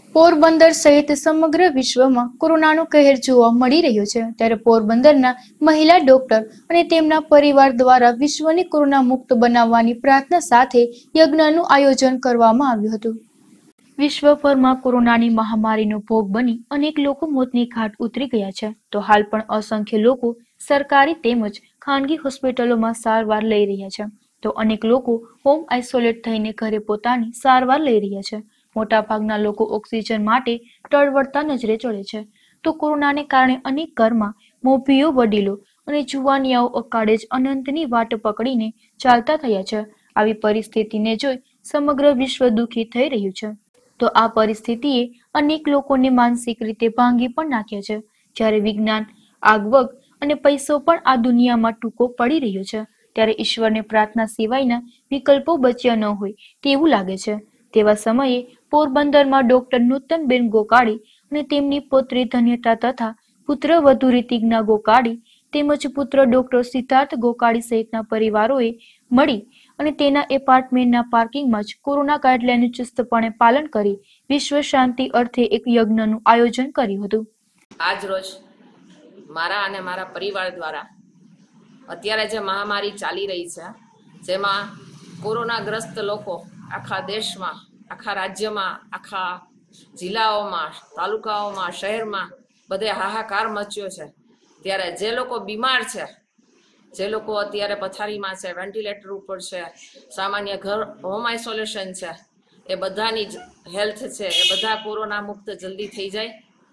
પોરબંદર સહિત સમગ્ર વિશ્વમાં કોરોનાનો કહેર જોવા મળી રહ્યો છે, ત્યારે પોરબંદરના મહિલા ડોક્ટર અને તેમના પરિવાર દ્વારા વિશ્વને કોરોના મુક્ત બનાવવાની પ્રાર્થના સાથે યજ્ઞનું આયોજન કરવામાં આવ્યું હતું. વિશ્વભરમાં કોરોનાની મહામારીનો ભોગ બની અનેક લોકો મોતની ઘાટ ઉતરી ગયા છે, તો હાલ પણ અસંખ્ય લોકો સરકારી તેમજ ખાનગી હોસ્પિટલોમાં સારવાર લઈ રહ્યા છે, તો અનેક લોકો હોમ આઇસોલેટ થઈને ઘરે પોતાની સારવાર લઈ રહ્યા છે. મોટાભાગના લોકો ઓક્સિજન માટે ટળવળતા નજરે ચડે છે, તો કોરોનાને કારણે અનેક ઘરમાં મોભીઓ, વડીલો અને જુવાનિયાઓ અકાળે જ અનંતની વાટ પકડીને ચાલતા થયા છે. આવી પરિસ્થિતિને જોઈ સમગ્ર વિશ્વ દુઃખી થઈ રહ્યું છે, તો આ પરિસ્થિતિએ અનેક લોકોને માનસિક રીતે ભાંગી પણ નાખ્યા છે. જ્યારે વિજ્ઞાન, આગવગ અને પૈસો પણ આ દુનિયામાં ટૂંકો પડી રહ્યો છે, ત્યારે ઈશ્વરને પ્રાર્થના સિવાયના વિકલ્પો બચ્યા ન હોય તેવું લાગે છે. તેવા સમયે પોરબંદરમાં ડોક્ટર નૂતનબેન ગોકાળી અને તેમની પુત્રી ધન્યતા તથા પુત્ર વધુ રિતિજ્ઞા ગોકાળી તેમજ પુત્ર ડોક્ટર સિદ્ધાર્થ ગોકાળી સહિતના પરિવારોએ મળી અને તેના એપાર્ટમેન્ટના પાર્કિંગમાં જ કોરોના ગાઈડલાઈનનું ચુસ્તપણે પાલન કરી વિશ્વ શાંતિ અર્થે એક યજ્ઞનું આયોજન કર્યું હતું. આજ રોજ મારા અને મારા પરિવાર દ્વારા અત્યારે જે મહામારી ચાલી રહી છે, જેમાં કોરોનાગ્રસ્ત લોકો આખા દેશમાં, આખા રાજ્યમાં, આખા જિલ્લાઓમાં, તાલુકાઓમાં, શહેરમાં બધે હાહાકાર મચ્યો છે, ત્યારે જે લોકો બીમાર છે, જે લોકો અત્યારે પથારીમાં છે, વેન્ટિલેટર ઉપર છે, સામાન્ય ઘર હોમ આઇસોલેશન છે, એ બધાની જ હેલ્થ છે એ બધા કોરોના મુક્ત જલ્દી થઈ જાય.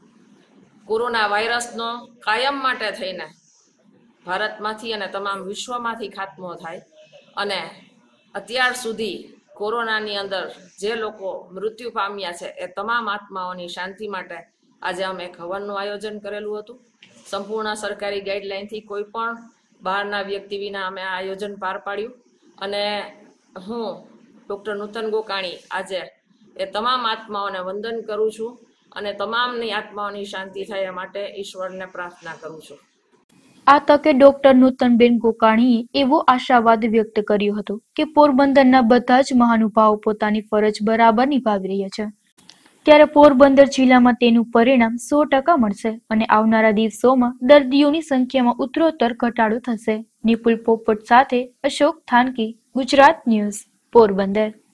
કોરોના વાયરસનો કાયમ માટે થઈને ભારતમાંથી અને તમામ વિશ્વમાંથી ખાત્મો થાય અને અત્યાર સુધી કોરોનાની અંદર જે લોકો મૃત્યુ પામ્યા છે એ તમામ આત્માઓની શાંતિ માટે આજે અમે એક હવનનું આયોજન કરેલું હતું. સંપૂર્ણ સરકારી ગાઈડલાઈનથી કોઈ પણ બહારના વ્યક્તિ વિના અમે આ આયોજન પાર પાડ્યું અને હું ડૉક્ટર નૂતન ગોકાણી આજે એ તમામ આત્માઓને વંદન કરું છું અને તમામની આત્માઓની શાંતિ થાય એ માટે ઈશ્વરને પ્રાર્થના કરું છું. આ તકે ડોક્ટર નૂતનબેન ગોકાણીએ એવો આશાવાદ વ્યક્ત કર્યો હતો કે પોરબંદરના બધા જ મહાનુભાવો પોતાની ફરજ બરાબર નિભાવી રહ્યા છે, ત્યારે પોરબંદર જિલ્લામાં તેનું પરિણામ 100% મળશે અને આવનારા દિવસોમાં દર્દીઓની સંખ્યામાં ઉત્તરોત્તર ઘટાડો થશે. નિપુલ પોપટ સાથે અશોક થાનકી, ગુજરાત ન્યૂઝ, પોરબંદર.